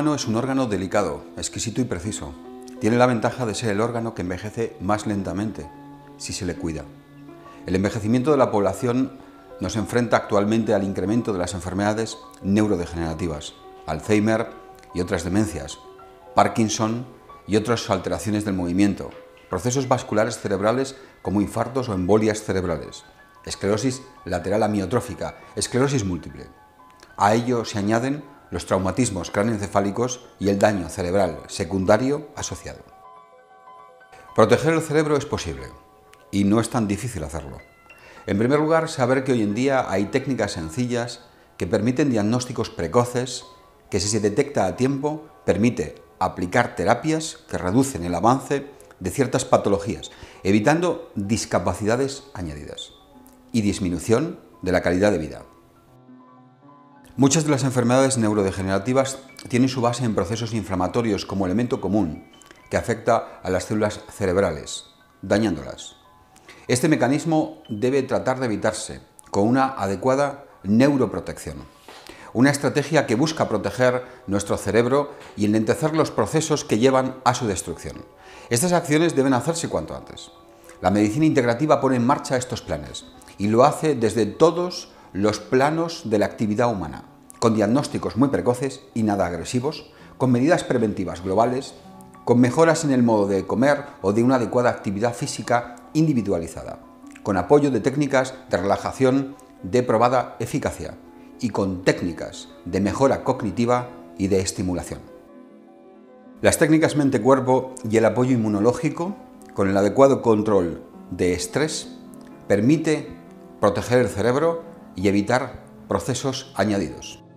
humano es un órgano delicado, exquisito y preciso. Tiene la ventaja de ser el órgano que envejece más lentamente, si se le cuida. El envejecimiento de la población nos enfrenta actualmente al incremento de las enfermedades neurodegenerativas, Alzheimer y otras demencias, Parkinson y otras alteraciones del movimiento, procesos vasculares cerebrales como infartos o embolias cerebrales, esclerosis lateral amiotrófica, esclerosis múltiple. A ello se añaden los traumatismos cráneoencefálicos y el daño cerebral secundario asociado. Proteger el cerebro es posible y no es tan difícil hacerlo. En primer lugar, saber que hoy en día hay técnicas sencillas que permiten diagnósticos precoces que, si se detecta a tiempo, permite aplicar terapias que reducen el avance de ciertas patologías, evitando discapacidades añadidas y disminución de la calidad de vida. Muchas de las enfermedades neurodegenerativas tienen su base en procesos inflamatorios como elemento común que afecta a las células cerebrales, dañándolas. Este mecanismo debe tratar de evitarse con una adecuada neuroprotección, una estrategia que busca proteger nuestro cerebro y enlentecer los procesos que llevan a su destrucción. Estas acciones deben hacerse cuanto antes. La medicina integrativa pone en marcha estos planes y lo hace desde todos los planos de la actividad humana, con diagnósticos muy precoces y nada agresivos, con medidas preventivas globales, con mejoras en el modo de comer o de una adecuada actividad física individualizada, con apoyo de técnicas de relajación de probada eficacia y con técnicas de mejora cognitiva y de estimulación. Las técnicas mente-cuerpo y el apoyo inmunológico, con el adecuado control de estrés, permite proteger el cerebro y evitar procesos añadidos.